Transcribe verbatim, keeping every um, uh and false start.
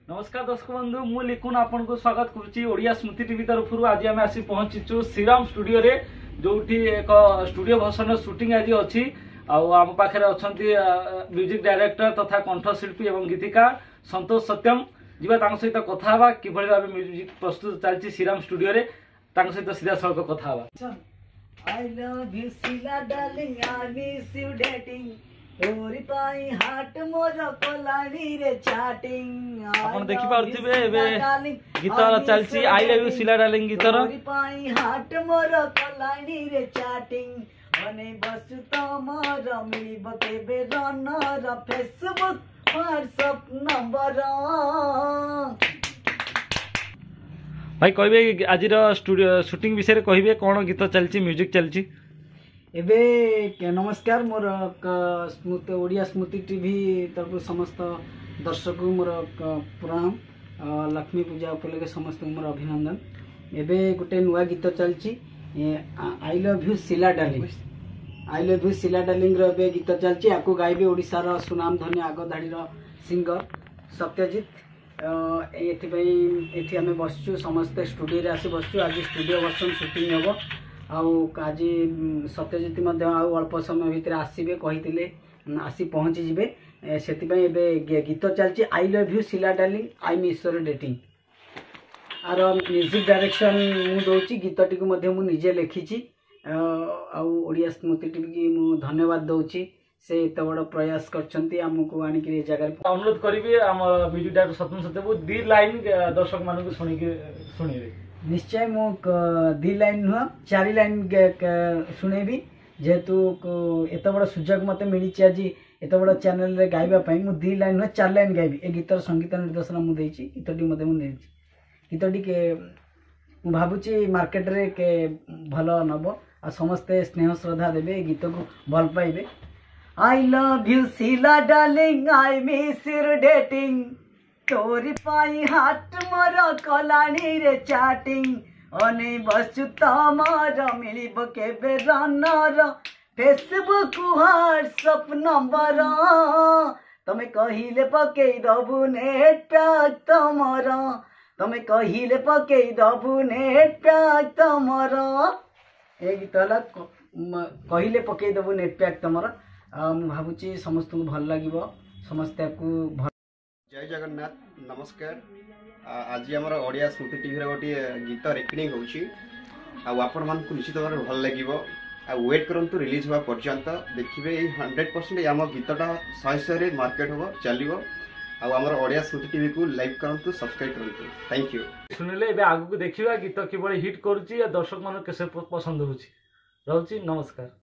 नमस्कार दर्शक बंधु मु लिखुन आपन को स्वागत करुच्ची ओडिया स्मृति टीवी तरफ आज आम आसी पहुंचीचु श्रीराम स्टूडियो रे जो एक स्टूडियो भर्सन शूटिंग आज अच्छी आम पाखे अच्छा म्यूजिक डायरेक्टर तथा कंठशिल्पी और गीतिकार संतोष सत्यम जीवा सहित कथा हवा कि भाव म्यूजिक प्रस्तुत चलती श्रीराम स्टूडियो रे सहित सीधा सड़क कथा हवा। I love you, Sila darling, I miss you dating. ओरी पाई हाट मोर कोलानी रे चाटिंग आपण देखि पारथिबे एबे गीत चलची आई लव यू सिला डार्लिंग गीतर ओरी पाई हाट मोर कोलानी रे चाटिंग अने बस तमर मिलिब केबे रनर फेसबुक व्हाट्सएप नंबर भाई कहबे आजिर स्टूडियो शूटिंग विषय कहबे कोन गीत चलची म्यूजिक चलची एबे नमस्कार मोर स्मृति ओडिया स्मृति टीवी तरफ समस्त दर्शक मोर प्रणाम लक्ष्मी पूजा उपलक्षे समस्त मोर अभिनंदन। एबे गोटे नुआ गीत चलची आई लव यू सिला डार्लिंग आई लव यू सिला डार्लिंग रो एबे गीत चलची आको गाइबे ओडिसा रो सुनाम धन्य आग धाड़ी रो सिंगर सत्यजित एथि एथि आमे बसचु समस्त स्टूडियो रे आसी बसचु आज स्टूडियो वर्षन शूटिंग हेबो आज सत्यजित अल्प समय भितर आसवे कही आसी पहुँची जे से गीत चलती आई लव यू सिला darling I miss your dating आर म्यूजिक डायरेक्शन मु दौची गीतटी को मुझे लिखी ओडिया स्मृति टीवी की मु धन्यवाद दौची से एत बड़ प्रयास करमको आणिक जगह अनुरोध करी आम म्यूजिक डायरेक्टर सत्यम सत्य दी लाइन दर्शक मान शुणी शुणे निश्चय मु दी लाइन नुह चारि लाइन शुणेबी जेहेतु एत बड़ सुजोग मत मिली आज एत बड़ चैनल रे गाइबा मु दी लाइन नुह चार लाइन गाइबी ए गीतर संगीत निर्देशन मुझे गीतटी मत गीतटी के भावुची मार्केट रे के भल नब आ समस्ते स्नेह श्रद्धा देवे गीत को भल पाइबे। आई लव यू सिला darling I miss your dating तोरी पाई हाट मोर कलानी रे चाटिंग अने बसु तमर मिलिब केबे रनर फेसबुक व्हाट्सएप नंबर तमे कहिले पकेई दबु नेट पैक तमर तमे कहिले पकेई दबु नेट पैक तमर ए गीतला कहिले पकेई दबु नेट पैक तमर मु भाबुची समस्त को भल लागिवो समस्त को जय जगन्नाथ नमस्कार। आज आम ओडिया स्मृति टीवी गोटे गीत रेकर्डिंग होपन मान निश्चित भाव भल लगे वेट करूँ रिलीज हवा पर्यंत देखिए हंड्रेड परसेंट आम गीतटा शहे शहे मार्केट हम चलो आमर ओडिया स्मृति टीवी को लाइक करूँ सब्सक्राइब करूँ थैंक यू। शुणिले आगू देखा गीत कि हिट करुच्ची दर्शक मान कैसे पसंद हो नमस्कार।